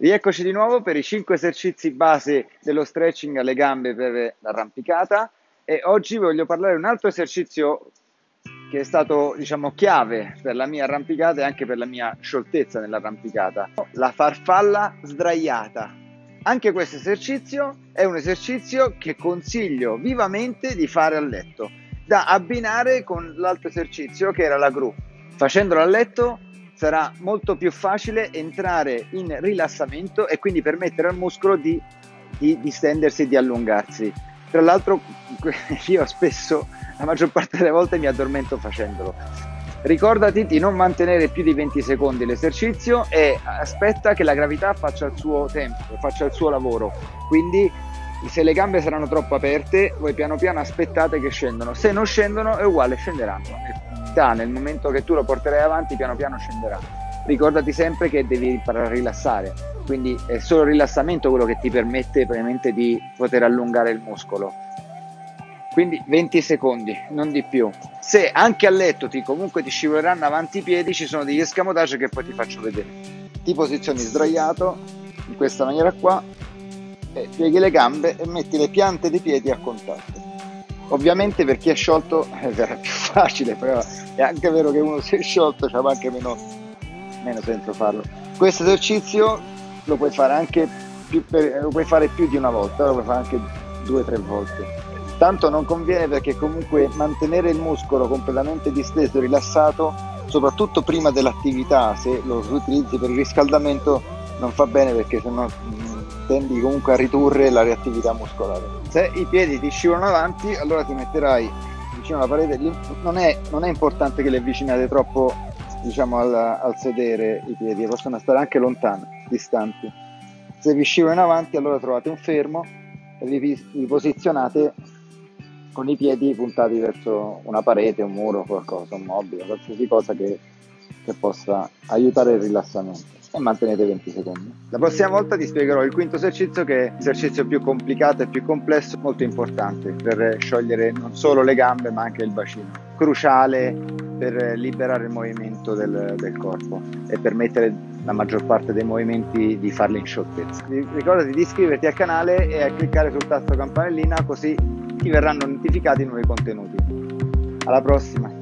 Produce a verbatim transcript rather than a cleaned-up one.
Rieccoci di nuovo per i cinque esercizi base dello stretching alle gambe per l'arrampicata e oggi voglio parlare di un altro esercizio che è stato, diciamo, chiave per la mia arrampicata e anche per la mia scioltezza nell'arrampicata, la farfalla sdraiata. Anche questo esercizio è un esercizio che consiglio vivamente di fare a letto, da abbinare con l'altro esercizio che era la gru. Facendolo a letto sarà molto più facile entrare in rilassamento e quindi permettere al muscolo di, di distendersi e di allungarsi. Tra l'altro io spesso, la maggior parte delle volte, mi addormento facendolo. Ricordati di non mantenere più di venti secondi l'esercizio e aspetta che la gravità faccia il suo tempo, faccia il suo lavoro. Quindi se le gambe saranno troppo aperte, voi piano piano aspettate che scendono. Se non scendono è uguale, scenderanno. Nel momento che tu lo porterai avanti, piano piano scenderà. Ricordati sempre che devi imparare a rilassare, quindi è solo il rilassamento quello che ti permette veramente di poter allungare il muscolo. Quindi venti secondi, non di più. Se anche a letto ti comunque ti scivoleranno avanti i piedi, ci sono degli escamotage che poi ti faccio vedere. Ti posizioni sdraiato in questa maniera qua e pieghi le gambe e metti le piante dei piedi a contatto. Ovviamente per chi è sciolto eh, sarà più facile, però è anche vero che uno si è sciolto, c'ha anche meno, meno senso farlo. Questo esercizio lo puoi fare anche più per, lo puoi fare più di una volta, lo puoi fare anche due o tre volte. Tanto non conviene, perché comunque mantenere il muscolo completamente disteso e rilassato, soprattutto prima dell'attività, se lo utilizzi per il riscaldamento, non fa bene, perché sennò mh, tendi comunque a ridurre la reattività muscolare. Se i piedi ti scivolano avanti, allora ti metterai vicino alla parete. Non è, non è importante che li avvicinate troppo, diciamo, al, al sedere i piedi, possono stare anche lontani, distanti. Se vi scivolano avanti, allora trovate un fermo e vi, vi posizionate con i piedi puntati verso una parete, un muro, qualcosa, un mobile, qualsiasi cosa che, che possa aiutare il rilassamento, e mantenete venti secondi. La prossima volta ti spiegherò il quinto esercizio, che è l'esercizio più complicato e più complesso, molto importante per sciogliere non solo le gambe ma anche il bacino, cruciale per liberare il movimento del, del corpo e permettere la maggior parte dei movimenti di farli in scioltezza. Ricordati di iscriverti al canale e a cliccare sul tasto campanellina, così ti verranno notificati i nuovi contenuti. Alla prossima!